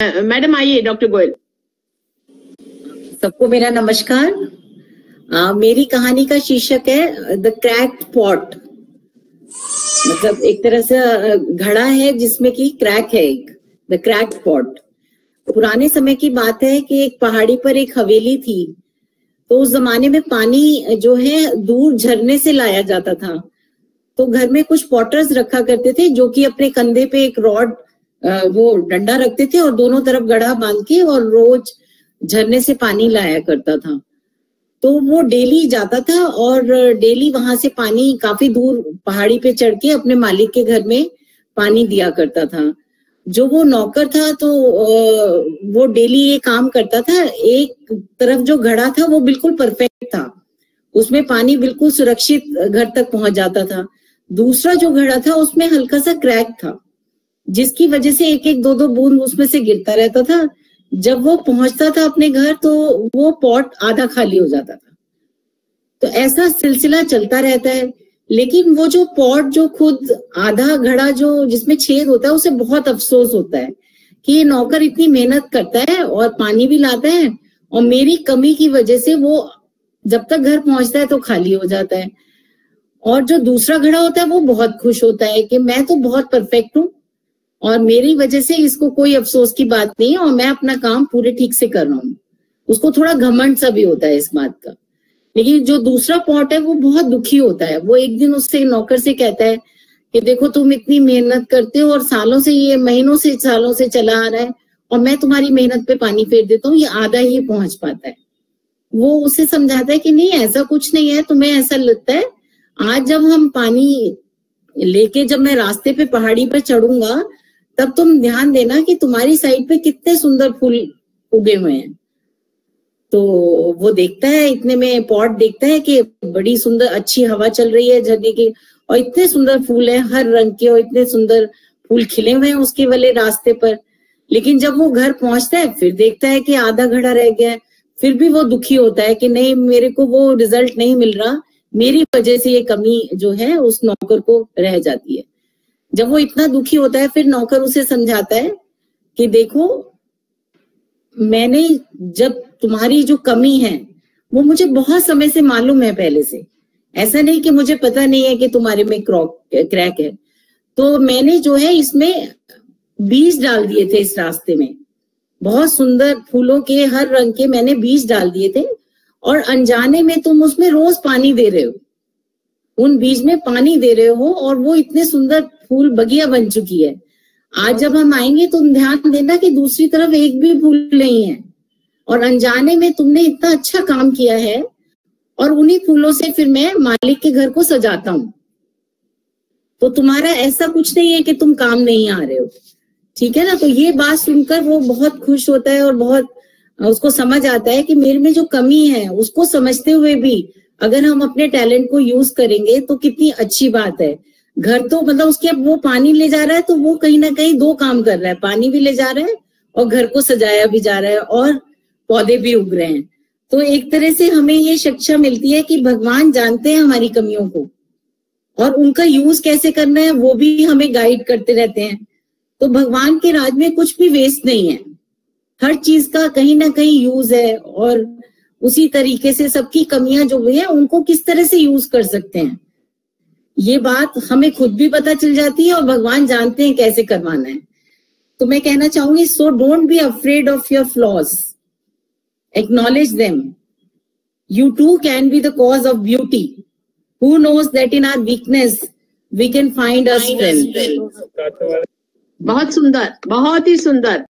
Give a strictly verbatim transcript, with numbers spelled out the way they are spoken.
Madam आइए, doctor Goyal. सबको मेरा नमस्कार। आ, मेरी कहानी का शीर्षक है द क्रैक्ड पॉट। मतलब एक तरह से घड़ा है जिसमें कि क्रैक है, एक द क्रैक्ड पॉट। पुराने समय की बात है कि एक पहाड़ी पर एक हवेली थी। तो उस जमाने में पानी जो है दूर झरने से लाया जाता था। तो घर में कुछ पॉटर्स रखा करते थे जो कि अपने कंधे पे एक रॉड, वो डंडा रखते थे और दोनों तरफ गड्ढा बांध के और रोज झरने से पानी लाया करता था। तो वो डेली जाता था और डेली वहां से पानी काफी दूर पहाड़ी पे चढ़ के अपने मालिक के घर में पानी दिया करता था। जो वो नौकर था तो वो डेली ये काम करता था। एक तरफ जो घड़ा था वो बिल्कुल परफेक्ट था, उसमें पानी बिल्कुल सुरक्षित घर तक पहुंच जाता था। दूसरा जो घड़ा था उसमें हल्का सा क्रैक था, जिसकी वजह से एक एक दो दो बूंद उसमें से गिरता रहता था। जब वो पहुंचता था अपने घर तो वो पॉट आधा खाली हो जाता था। तो ऐसा सिलसिला चलता रहता है। लेकिन वो जो पॉट जो खुद आधा घड़ा जो जिसमें छेद होता है, उसे बहुत अफसोस होता है कि ये नौकर इतनी मेहनत करता है और पानी भी लाता है और मेरी कमी की वजह से वो जब तक घर पहुंचता है तो खाली हो जाता है। और जो दूसरा घड़ा होता है वो बहुत खुश होता है कि मैं तो बहुत परफेक्ट हूँ और मेरी वजह से इसको कोई अफसोस की बात नहीं है और मैं अपना काम पूरे ठीक से कर रहा हूँ। उसको थोड़ा घमंड सा भी होता है इस बात का। लेकिन जो दूसरा पॉट है वो बहुत दुखी होता है। वो एक दिन उससे नौकर से कहता है कि देखो तुम इतनी मेहनत करते हो और सालों से, ये महीनों से सालों से चला आ रहा है और मैं तुम्हारी मेहनत पे पानी फेर देता हूँ, ये आधा ही पहुंच पाता है। वो उसे समझाता है कि नहीं, ऐसा कुछ नहीं है, तुम्हें ऐसा लगता है। आज जब हम पानी लेके जब मैं रास्ते पे पहाड़ी पर चढ़ूंगा तब तुम ध्यान देना कि तुम्हारी साइड पे कितने सुंदर फूल उगे हुए हैं। तो वो देखता है, इतने में पॉट देखता है कि बड़ी सुंदर अच्छी हवा चल रही है झरने की और इतने सुंदर फूल है हर रंग के और इतने सुंदर फूल खिले हुए हैं उसके वाले रास्ते पर। लेकिन जब वो घर पहुंचता है फिर देखता है कि आधा घड़ा रह गया है। फिर भी वो दुखी होता है कि नहीं, मेरे को वो रिजल्ट नहीं मिल रहा, मेरी वजह से ये कमी जो है उस नौकर को रह जाती है। जब वो इतना दुखी होता है फिर नौकर उसे समझाता है कि देखो, मैंने जब तुम्हारी जो कमी है वो मुझे बहुत समय से मालूम है पहले से। ऐसा नहीं कि मुझे पता नहीं है कि तुम्हारे में क्रैक है। तो मैंने जो है इसमें बीज डाल दिए थे, इस रास्ते में बहुत सुंदर फूलों के हर रंग के मैंने बीज डाल दिए थे और अनजाने में तुम उसमें रोज पानी दे रहे हो, उन बीज में पानी दे रहे हो और वो इतने सुंदर फूल बगिया बन चुकी है। आज जब हम आएंगे तुम ध्यान देना कि दूसरी तरफ एक भी फूल नहीं है और अनजाने में तुमने इतना अच्छा काम किया है और उन्हीं फूलों से फिर मैं मालिक के घर को सजाता हूं। तो तुम्हारा ऐसा कुछ नहीं है कि तुम काम नहीं आ रहे हो, ठीक है ना। तो ये बात सुनकर वो बहुत खुश होता है और बहुत उसको समझ आता है कि मेरे में जो कमी है उसको समझते हुए भी अगर हम अपने टैलेंट को यूज करेंगे तो कितनी अच्छी बात है। घर तो मतलब उसके अब वो पानी ले जा रहा है तो वो कहीं ना कहीं दो काम कर रहा है, पानी भी ले जा रहा है और घर को सजाया भी जा रहा है और पौधे भी उग रहे हैं। तो एक तरह से हमें ये शिक्षा मिलती है कि भगवान जानते हैं हमारी कमियों को और उनका यूज कैसे करना है वो भी हमें गाइड करते रहते हैं। तो भगवान के राज में कुछ भी वेस्ट नहीं है, हर चीज का कहीं ना कहीं यूज है और उसी तरीके से सबकी कमियां जो भी है उनको किस तरह से यूज कर सकते हैं ये बात हमें खुद भी पता चल जाती है और भगवान जानते हैं कैसे करवाना है। तो मैं कहना चाहूंगी, so don't be afraid of your flaws, acknowledge them, you too can be the cause of beauty, who knows that in our weakness we can find our strength. बहुत सुंदर, बहुत ही सुंदर।